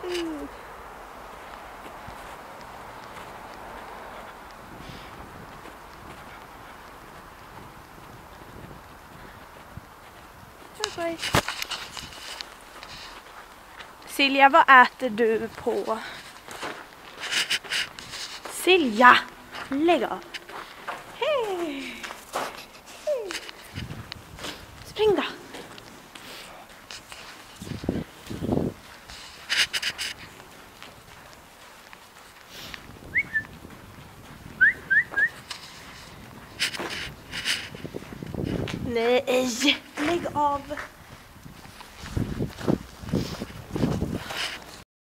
Silja, vad äter du på? Silja, lägg av. Hej. Spring då. Nej, lägg av.